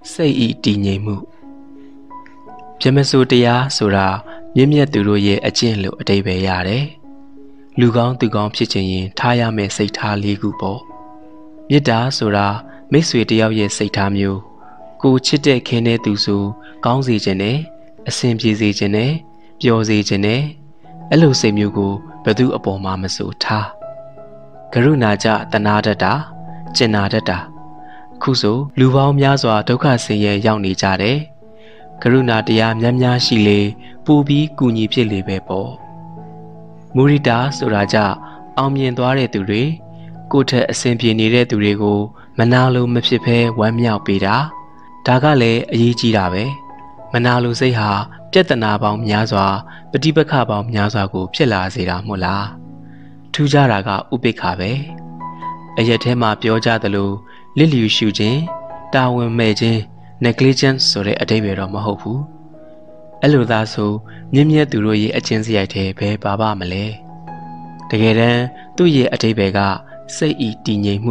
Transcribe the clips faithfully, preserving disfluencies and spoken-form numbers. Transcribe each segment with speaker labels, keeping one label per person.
Speaker 1: စိတ်ဤတည်ငြိမ်မှုပြမစိုးတရားဆိုတာမြင့်မြတ်သူတို့ရဲ့အကျင့်လို့အဓိပ္ပာယ်ရတယ်လူကောင်းသူကောင်းဖြစ်ခြင်းရင်ထားရမယ့်စိတ်ထားလေးခုပေါ့မေတ္တာဆိုတာမိတ်ဆွေတယောက်ရဲ့စိတ်ထားမျိုးကိုချစ်တဲ့ခင်တဲ့သူဆိုကောင်းစေခြင်းနဲ့အဆင်ပြေစေခြင်းနဲ့ပျော်စေခြင်းနဲ့အဲ့လိုစိတ်မျိုးကိုဘယ်သူအပေါ်မှာမဆိုထားကရုဏာကြတနာတတ်တာကျင်နာတတ်တာခုဆိုလူပေါင်းများစွာဒုက္ခဆင်းရဲရောက်နေကြတယ်ကရုဏာတရားများများရှိလေပိုပြီးကူညီဖြစ်လေပဲပေါ့မုရိဒာဆိုတာကြအောင်မြင်သွားတဲ့သူတွေကိုယ့်ထက်အဆင်ပြေနေတဲ့သူတွေကိုမနာလိုမဖြစ်ဘဲဝမ်းမြောက်ပေးတာဒါကလည်းအရေးကြီးတာပဲမနာလိုစိတ်ဟာပြဿနာပေါင်းများစွာပဋိပက္ခပေါင်းများစွာကိုဖြစ်လာစေတာမို့လားထူးခြားတာကဥပိ္ပခာပဲအရက်ထဲမှာပြောကြသလိုလစ်လျူရှုခြင်းတာဝန်မဲ့ခြင်း negligence ဆိုတဲ့အဓိပ္ပာယ်တော့မဟုတ်ဘူးအဲ့လိုသားဆိုမြင့်မြတ်သူတို့ရဲ့အချင်းစရိုက်ထဲဘယ်ပါပါမလဲတကယ်တမ်းသူ့ရဲ့အဓိပ္ပာယ်ကစိတ်ဤတည်ငြိမ်မှု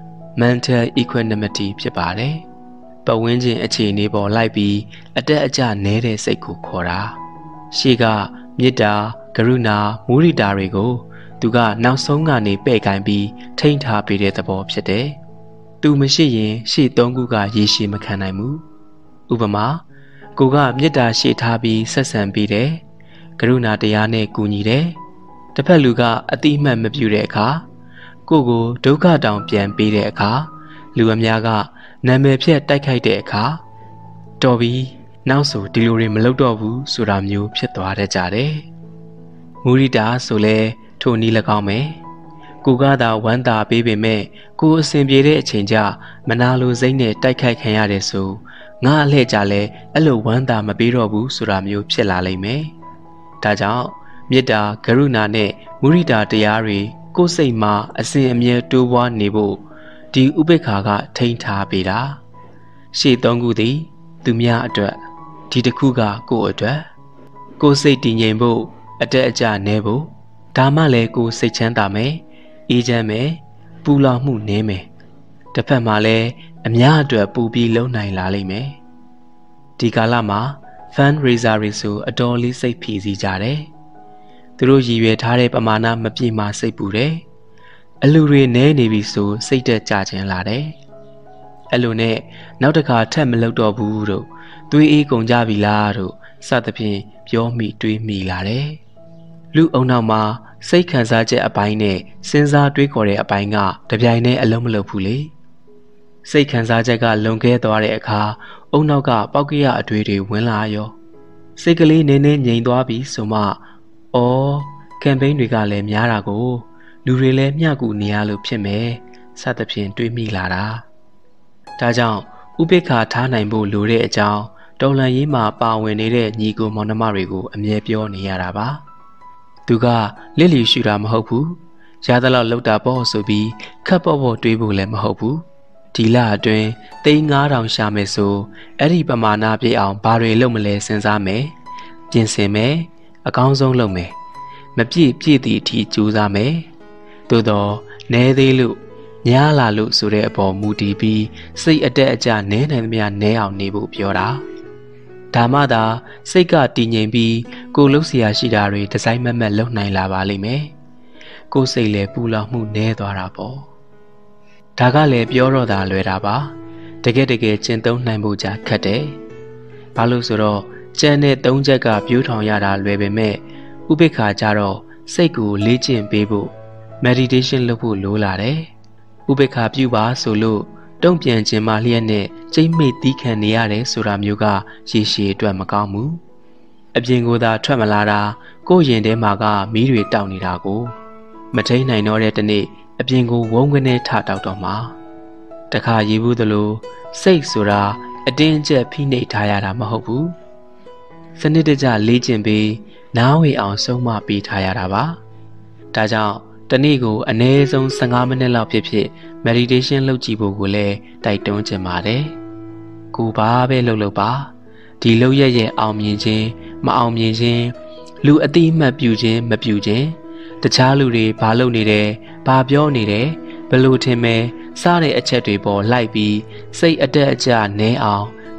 Speaker 1: mental equanimity ဖြစ်ပါတယ်ပတ်ဝန်းကျင်အခြေအနေပေါ်လိုက်ပြီးအတက်အကျနည်းတဲ့စိတ်ကိုခေါ်တာရှေ့ကမေတ္တာကရုဏာမုရိဒာတွေကိုသူကနောက်ဆုံးကနေပဲ့ကိုင်းပြီးထိန်းထားပေးတဲ့သဘောဖြစ်တယ်သူမရှိရင်ရှေ့သုံးခုကရေရှည်မခံနိုင်ဘူးဥပမာကိုကမေတ္တာရှေ့ထားပြီးဆက်ဆံပေးတယ်ကရုဏာတရားနဲ့ကူညီတယ်တစ်ဖက်လူကအတိအမှတ်မပြုတဲ့အခါကိုကိုဒုက္ခတောင်ပြန်ပေးတဲ့အခါလူအများကနာမည်ဖြတ်တိုက်ခိုက်တဲ့အခါတော်ပြီးနောက်ဆိုဒီလိုတွေမလုပ်တော့ဘူးဆိုတာမျိုးဖြစ်သွားတတ်ကြတယ်မုရိဒာဆိုလဲထိုနည်း၎င်းပဲကိုကသာဝမ်းသာပေးပေမဲ့ကိုအစဉ်ပြေတဲ့အချိန်ကျမနာလိုစိတ်နဲ့တိုက်ခိုက်ခံရတယ်ဆိုငါအလှည့်ကြလဲအဲ့လိုဝမ်းသာမပေးတော့ဘူးဆိုတာမျိုးဖြစ်လာလိမ့်မယ်ဒါကြောင့်မေတ္တာကရုဏာနဲ့မုရိဒာတရားတွေကိုယ်စိတ်မှာအစဉ်အမြဲတိုးပွားနေဖို့ဒီဥပိ္ပခာကထိန်းထားပေးတာရှေ့သုံးခုသည်သူများအတွက်ဒီတစ်ခုကကိုယ့်အတွက်ကိုယ်စိတ်တည်ငြိမ်ဖို့အတက်အကျနည်းဖို့ဒါမှလည်းကိုယ်စိတ်ချမ်းသာမယ်အေးချမ်းမယ်ပူလောင်မှုနည်းမယ်တစ်ဖက်မှာလည်းအများအတွက်ပူပြီးလုံနိုင်လာလိမ့်မယ်ဒီကာလမှာ fundraiser တွေဆိုအတော်လေးစိတ်ဖြီစီကြတယ်သူတို့ရည်ရွယ်ထားတဲ့ပမာဏမပြည့်မစိတ်ပူတယ်အလူတွေနဲနေပြီဆိုစိတ်တက်ကြခြင်းလာတယ်အဲ့လိုနဲ့နောက်တစ်ခါထပ်မလုပ်တော့ဘူးတို့သွေးအေးကုန်ကြပြီလားတို့စသဖြင့်ပြောမိတွေးမိလာတယ်လူအုံနောက်မှာစိတ်ခံစားချက်အပိုင်းနဲ့စဉ်းစားတွေးခေါ်တဲ့အပိုင်းကတပြိုင်တည်းအလုံးမလုံးဘူးလေစိတ်ခံစားချက်ကလွန်ကဲသွားတဲ့အခါအုံနောက်ကပေါက်ကရအတွေ့တွေဝင်လာရောစိတ်ကလေးနည်းနည်းငြိမ်သွားပြီဆိုမှအော်ကမ်ပိန်းတွေကလည်းများတာကိုလူတွေလည်းမျှကူနေရလို့ဖြစ်မယ်စသဖြင့်တွေးမိလာတာဒါကြောင့်ဥပိ္ပခာထားနိုင်ဖို့လိုတဲ့အကြောင်းတော်လှန်ရေးမှာပါဝင်နေတဲ့ညီကိုမောင်နှမတွေကိုအမြဲပြောနေရတာပါသူကလစ်လျူရှုတာမဟုတ်ဘူးရသလောက်လှုပ်တာပေါ့ဆိုပြီးခက်ပေါ့ပေါ့တွေးဖို့လည်းမဟုတ်ဘူးဒီလအတွင်းသိန်းငါးထောင်ရှာမယ်ဆိုအဲ့ဒီပမာဏပြည့်အောင်ဘာတွေလုပ်မလဲစဉ်းစားမယ်ပြင်ဆင်မယ်အကောင်းဆုံးလုပ်မယ်မပြည့်ပြည့်သည့်အထိကြိုးစားမယ်သို့တော့နဲသေးလို့ညားလာလို့ဆိုတဲ့အပေါ်မူတည်ပြီးစိတ်အတက်အကျနဲနိုင်သမျှနဲအောင်နေဖို့ပြောတာဒါမှသာစိတ်ကတည်ငြိမ်ပြီးကိုလှုပ်เสียရှိတာတွေဒီဇိုင်းမက်မက်လုပ်နိုင်လာပါလိမ့်မယ်ကိုစိတ်လည်းပူလောင်မှုနဲသွားတာပေါ့ဒါကလည်းပြောတော့တာလွယ်တာပါတကယ်တကယ်ကျင့်သုံးနိုင်ဖို့ကြာခက်တယ်ဘာလို့ဆိုတော့ကျန်တဲ့သုံးချက်ကပြိုးထောင်ရတာလွယ်ပေမဲ့ဥပိ္ပခာကြတော့စိတ်ကိုလေ့ကျင့်ပေးဖို့ meditation လုပ်ဖို့လိုလာတယ်ဥပိ္ပခာပြုပါဆိုလို့တုံ့ပြန်ခြင်းမှလျက်နဲ့ကျိမ့်မိတ်တီးခံနေရတယ်ဆိုတာမျိုးကရေရှည်အတွက်မကောင်းဘူးအပြင်ကိုသာထွက်မလာတာကိုယ့်ရင်ထဲမှာကမီးတွေတောက်နေတာကိုမထိန်နိုင်တော့တဲ့တနေ့အပြင်ကိုဝုန်းကနေထတောက်တော့မှာတခါရည်ဘူးသလိုစိတ်ဆိုတာအတင်းအကျပ်ဖိနှိပ်ထားရတာမဟုတ်ဘူးစနစ်တကျလေ့ကျင့်ပြီးနားဝေအောင်ဆုံးမပေးထားရတာပါဒါကြောင့်တနေ့ကိုအနည်းဆုံး၁၅မိနစ်လောက်ဖြစ်ဖြစ် meditation လုပ်ကြည့်ဖို့ကိုလည်းတိုက်တွန်းချင်ပါတယ်ကိုဘာပဲလုပ်လို့ပါဒီလုပ်ရရဲ့အောင်မြင်ခြင်းမအောင်မြင်ခြင်းလူအတိအမှတ်ပြုခြင်းမပြုခြင်းတခြားလူတွေဘာလုပ်နေတယ်ဘာပြောနေတယ်ဘယ်လိုထင်မဲစတဲ့အချက်တွေပေါ်လိုက်ပြီးစိတ်အတက်အကျနဲအောင်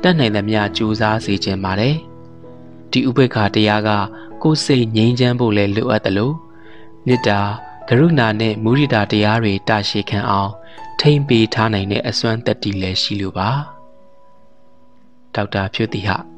Speaker 1: တတ်နိုင်သမျှကြိုးစားစေခြင်းပါတယ်ဒီဥပေက္ခတရားကကိုယ်စိတ်ငြိမ်းချမ်းဖို့လည်းလိုအပ်တယ်လို့မေတ္တာကရုဏာနဲ့မုဒိတာတရားတွေတာရှည်ခံအောင်ထိမ့်ပေးထားနိုင်တဲ့အစွမ်းတတ္တိလည်းရှိလိုပါဒေါက်တာဖြိုးတိဟ